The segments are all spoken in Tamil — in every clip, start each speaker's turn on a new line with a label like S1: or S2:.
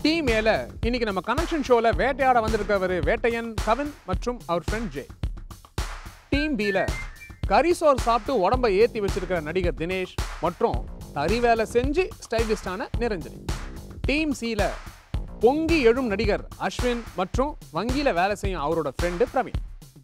S1: டீம் ஏல இன்னைக்கு நம்ம கனெக்ஷன் ஷோல வேட்டையாட வந்திருக்கவர் வேட்டையன் கவின் மற்றும் அவர் ஃப்ரெண்ட் ஜெய். டீம் பில கரிசோர் சாப்பிட்டு உடம்பை ஏற்றி வச்சிருக்கிற நடிகர் தினேஷ் மற்றும் தறி வேலை செஞ்சு ஸ்டைலிஸ்டான நிரஞ்சனி. டீம் சில பொங்கி எழும் நடிகர் அஸ்வின் மற்றும் வங்கியில வேலை செய்யும் அவரோட friend Praveen.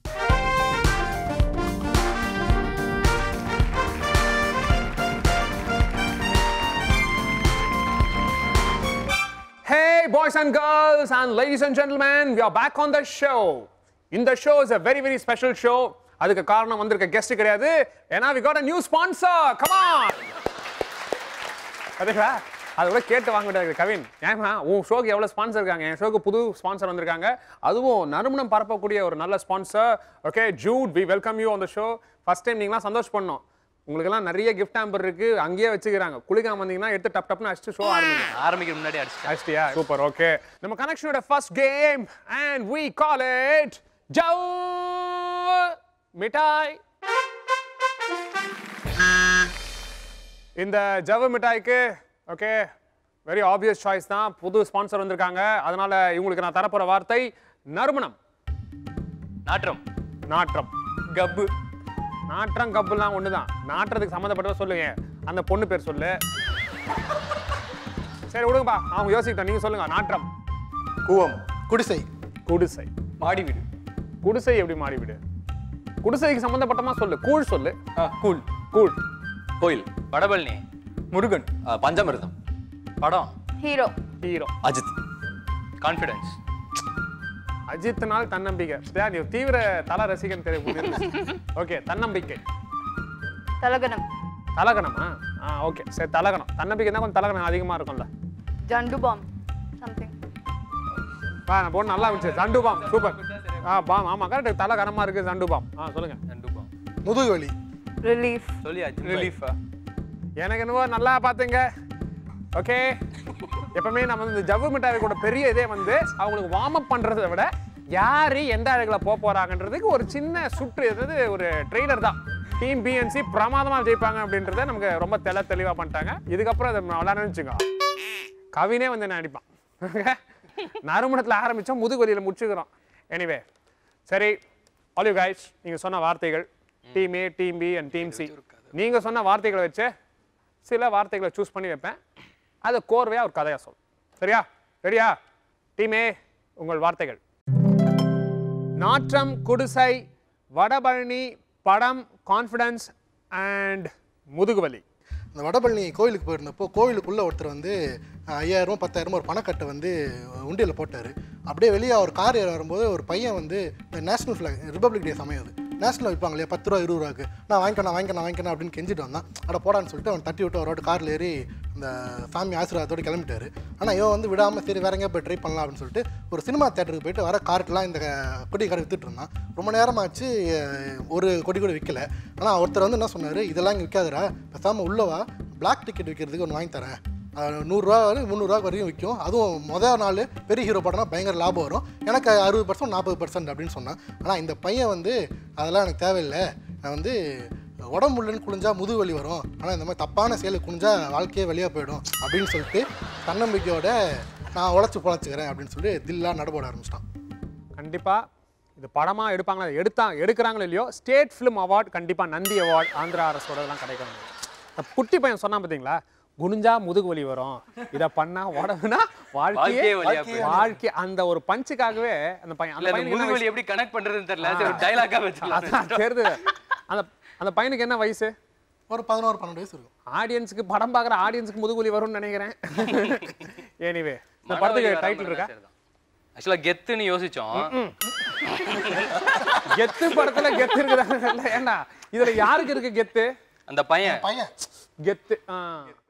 S1: Hey boys and girls and ladies and gentlemen, we are back on the show. In the show is a very special show. அதுக்கு காரணம் வந்திருக்க கெஸ்ட் கிடையாது. ஏன்னா we got a new sponsor. Come on. அதுக்கா அதோட கேட்டு வாங்கிட்டாங்க கவின். ஏமா உன் ஷோக்கு எவ்வளவு ஸ்பான்சர் இருக்காங்க? என் ஷோக்கு புது ஸ்பான்சர் வந்திருக்காங்க. அதுவும் நறுமணம் பரப்பக்கூடிய ஒரு நல்ல sponsor. Okay Jude, we welcome you on the show. First time நீங்கலாம் சந்தோஷ் பண்ணோம். உங்களுக்கெல்லாம் நிறைய கிஃப்ட் ஹாம்பர் இருக்கு, அங்கேயே வச்சுக்கிறாங்க. குளிக்காம வந்தீங்கன்னா எடுத்து டப் டப்னு அடிச்சு ஷோ
S2: ஆரம்பிக்கிற முன்னாடி
S1: அடிச்சிட்டியா? சூப்பர். ஓகே, நம்ம கனெக்ஷனோட first game and we call it ஜவ் மிட்டாய். இந்த ஜவ் மிட்டாய்க்கு ஓகே வெரி ஆப்வியஸ் சாய்ஸ் தான். புது ஸ்பான்சர் வந்திருக்காங்க, அதனால இவங்களுக்கு நான் தரப்போற வார்த்தை நறுமணம்.
S2: நாற்றம்.
S1: நாற்றம்.
S2: கப்பு.
S1: நாற்றம் கப்புலாம் ஒண்ணுதான். நாற்றத்துக்கு சம்மந்தப்பட்டதை சொல்லுங்க. அந்த பொண்ணு பேர் சொல்லு. சரி விடுங்கப்பா, அவங்க யோசிக்கிட்டோம். நீங்க சொல்லுங்க. நாற்றம்.
S2: கூவம்.
S3: குடிசை.
S1: குடிசை.
S2: மாடி வீடு.
S1: குடிசை எப்படி மாடி வீடு? குடிசைக்கு சம்பந்தப்பட்டமா சொல்லு. கூழ் சொல்லு.
S2: கூழ்.
S1: கூழ்.
S2: கோயில். வடபழனி. முருகன். பஞ்சாமிர்தம். படம்.
S4: ஹீரோ.
S1: ஹீரோ.
S2: அஜித். கான்ஃபிடன்ஸ்.
S1: அஜித்னால் தன்னம்பிக்கை. நீ தீவிர தல ரசிகன் தெரியும். ஓகே, தன்னம்பிக்கை.
S4: தலகணம்.
S1: தலகணமா? ஓகே சரி, தலகணம். தன்னம்பிக்கை தான் கொஞ்சம் தலகணம் அதிகமா இருக்கும்ல.
S4: Zandu balm something.
S1: நான் போன நல்லா இருந்துச்சு. Zandu balm super. பாம். ஆமா கரெக்ட். தலகணமா இருக்கு ஜண்டு பாம். சொல்லுங்க.
S2: ஜண்டு பாம்.
S3: முதுகு வலி.
S4: ரிலீஃப்.
S2: சொல்லி ரிலீஃபா?
S1: எனக்கு என்னவோ நல்லா பாத்துங்க. ஓகே, எப்பவுமே நம்ம இந்த ஜவ்வு மிட்டாய் கூட பெரிய இதே வந்து அவங்களுக்கு வார்ம் அப் பண்றதை விட யாரு எந்த அழகுல போறாங்கன்றதுக்கு ஒரு சின்ன சுற்று, அதாவது ஒரு ட்ரெய்லர் தான். டீம் பிஎன்சி பிரமாதமா ஜெயிப்பாங்க அப்படின்றத நமக்கு ரொம்ப தெளிவா பண்ணிட்டாங்க. இதுக்கப்புறம் அதை விளையாட வச்சுங்க. கவினே வந்து என்ன அடிப்பான். நறுமணத்துல ஆரம்பிச்சோம், முதுகுவலியில முடிச்சுக்கிறோம். எனிவே சரி, ஆல் யூ கைஸ், நீங்க சொன்ன வார்த்தைகள் team A, team B and team C. நீங்க சொன்ன வார்த்தைகளை வச்சு சில வார்த்தைகளை சூஸ் பண்ணி வைப்பேன். அதை கோர்வையா ஒரு கதையா சொல். சரியா? ரெடியா? டீமே, உங்கள் வார்த்தைகள். நாற்றம், குடிசை, வடபழனி, படம், கான்ஃபிடன்ஸ் அண்ட் முதுகுவலி.
S3: இந்த வடபழனி கோயிலுக்கு போயிருந்தப்போ கோயிலுக்குள்ள ஒருத்தர் வந்து 5000 10,000 ஒரு பணக்கட்டை வந்து உண்டியில் போட்டார். அப்படியே வெளியே ஒரு கார் ஏற வரும்போது ஒரு பையன் வந்து நேஷனல் ஃப்ளாக், ரிப்பப்ளிக் டே சமயம் அது, நேஷனல் வைப்பாங்க இல்லையா, 10 ரூபா 20 ரூபாய்க்கு, நான் வாங்கிக்கணும் அப்படின்னு கெஞ்சிட்டு வந்தான். அட போடான்னு சொல்லிட்டு அவன் தட்டி விட்டு அவரோட காரில் ஏறி அந்த சாமி ஆசீர்வாதத்தோடு கிளம்பிட்டாரு. ஆனால் இவன் வந்து விடாமல் சரி வேற எங்கேயா போய் ட்ரை பண்ணலாம் அப்படின்னு சொல்லிட்டு ஒரு சினிமா தேட்டருக்கு போயிட்டு வர கார்ட்டெலாம் இந்த கொடி கடை வித்துட்டு இருந்தான். ரொம்ப நேரமாச்சு, ஒரு கொடி கூட விற்கல. ஆனால் ஒருத்தர் வந்து என்ன சொன்னார், இதெல்லாம் இங்கே விற்காதரா, பேசாமல் உள்ளவா பிளாக் டிக்கெட் விற்கிறதுக்கு ஒன்று வாங்கி தரேன், 100 ரூபா 300 ரூபா வரைக்கும் விற்கும், அதுவும் முதல் நாள் பெரிய ஹீரோ படம்னா பயங்கர லாபம் வரும், எனக்கு 60% 40% அப்படின்னு சொன்னான். ஆனால் இந்த பையன் வந்து அதெல்லாம் எனக்கு தேவையில்லை, நான் வந்து உடம்பு உள்ளன்னு குளிஞ்சா முதுகு வலி வரும், ஆனால் இந்த மாதிரி தப்பான செயலை குனிஞ்சா வாழ்க்கையே வெளியே போயிடும் அப்படின்னு சொல்லிட்டு தன்னம்பிக்கையோட நான் பொழைச்சிக்கிறேன் அப்படின்னு சொல்லி தில்லா நடபோட ஆரம்பிச்சிட்டான்.
S1: கண்டிப்பாக இது படமாக எடுப்பாங்களா, எடுக்கிறாங்களோ இல்லையோ, ஸ்டேட் ஃபிலிம் அவார்ட் கண்டிப்பாக, நந்தி அவார்ட் ஆந்திரா அரசோடலாம் கிடைக்கும். குட்டி பையன் சொன்னா பார்த்தீங்களா, குனிஞ்சா முதுகு வலி வரும், இதை பண்ணா உடம்புனா வாழ்க்கை, அந்த ஒரு பஞ்சுக்காகவே அந்த பையன்
S2: முதுகு வலி எப்படி கனெக்ட் பண்றதுன்னு தெரியல, ஒரு டயலாகா வச்சுக்கலாம்.
S1: தெரியுது. அந்த பையனுக்கு என்ன வயசு?
S3: ஒரு 11-12 வயசு இருக்கும்.
S1: ஆடியன்ஸுக்கு, படம் பார்க்குற ஆடியன்ஸுக்கு முதுகு வலி வரும்னு நினைக்கிறேன். எனிவே இந்த படத்துக்கு டைட்டில் இருக்கா?
S2: ஆக்சுவலா கெத்துன்னு யோசிச்சோம்.
S1: கெத்து படத்துல கெத்து இருக்குதா? ஏண்டா இதுல யாருக்கு இருக்கு கெத்து?
S2: அந்த பையன்
S1: கெத்து